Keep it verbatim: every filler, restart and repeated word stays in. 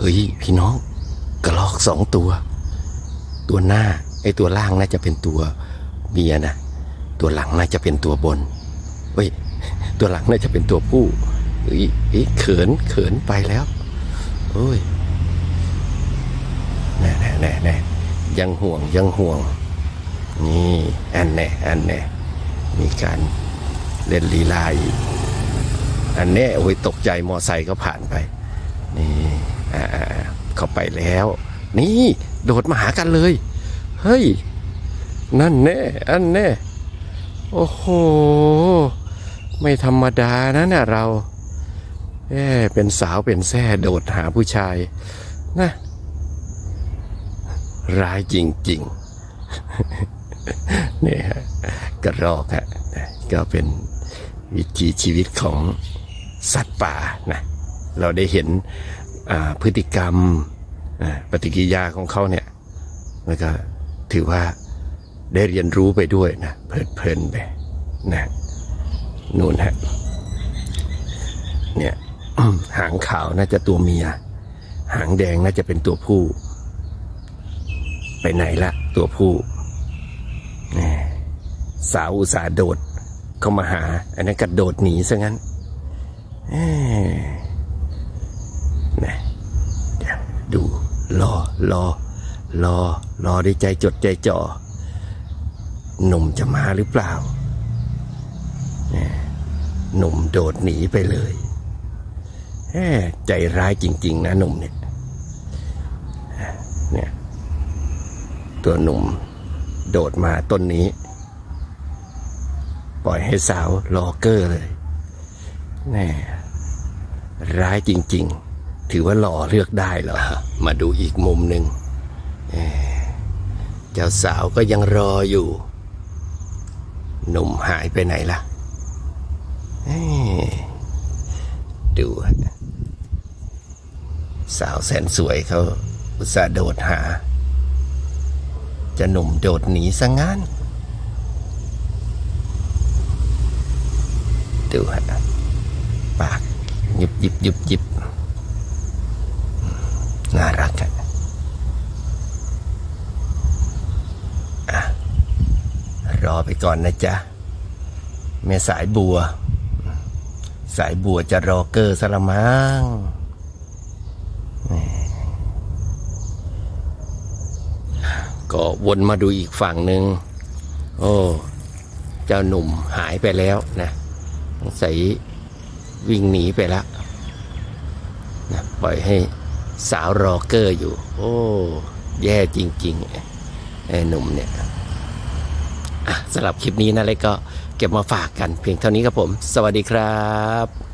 ฮ้ยพี่น้องกระรอกสองตัวตัวหน้าไอ้ตัวล่างน่าจะเป็นตัวเมียนะตัวหลังน่าจะเป็นตัวบนเฮ้ยตัวหลังน่าจะเป็นตัวผู้เฮ้ยเขินเขินไปแล้วโอ้ยแน่แน่แน่แน่ยังห่วงยังห่วงนี่อันแน่อันแน่มีการเล่นลีลาอีกอันแน่โอ้ยตกใจมอไซค์ก็ผ่านไปนี่อ่าเข้าไปแล้วนี่โดดมาหากันเลยเฮ้ยนั่นแน่อันแน่โอ้โหไม่ธรรมดานะเนี่ยเราเอ๊เป็นสาวเป็นแซ่โดดหาผู้ชายนะร้ายจริงๆนี่ฮะกระรอกฮะก็เป็นวิถีชีวิตของสัตว์ป่านะเราได้เห็นพฤติกรรมปฏิกิริยาของเขาเนี่ยแล้วก็ถือว่าได้เรียนรู้ไปด้วยนะเพลินๆไปนะนู่นฮะเนี่ยหางขาวน่าจะตัวเมียหางแดงน่าจะเป็นตัวผู้ไปไหนละตัวผู้สาวอุตสาห์โดดเข้ามาหาอันนั้นกระโดดหนีซะงั้นนะเดี๋ยวดูรอรอรอรอได้ใจจดใจจ่อหนุ่มจะมาหรือเปล่าหนุ่มโดดหนีไปเลยใจร้ายจริงๆนะหนุ่มเนี่ยเนี่ยตัวหนุ่มโดดมาต้นนี้ปล่อยให้สาวรอเกอร์เลยแน่ร้ายจริงๆถือว่าหล่อเลือกได้เหรอมาดูอีกมุมหนึ่งเจ้าสาวก็ยังรออยู่หนุ่มหายไปไหนล่ะดูสาวแสนสวยเขาอุตส่าห์โดดหาจะหนุ่มโดดหนีซะงั้นดูฮะปากยุบยิบยุบยิบน่ารักอะอ่ะรอไปก่อนนะจ๊ะแม่สายบัวสายบัวจะรอเกอร์ซะละมั้งก็วนมาดูอีกฝั่งหนึ่งโอ้เจ้าหนุ่มหายไปแล้วนะใส่วิ่งหนีไปแล้วนะปล่อยให้สาวรอเกอร์อยู่โอ้แย่จริงๆไอ้หนุ่มเนี่ยอ่ะสำหรับคลิปนี้นะเลยก็เก็บมาฝากกันเพียงเท่านี้ครับผมสวัสดีครับ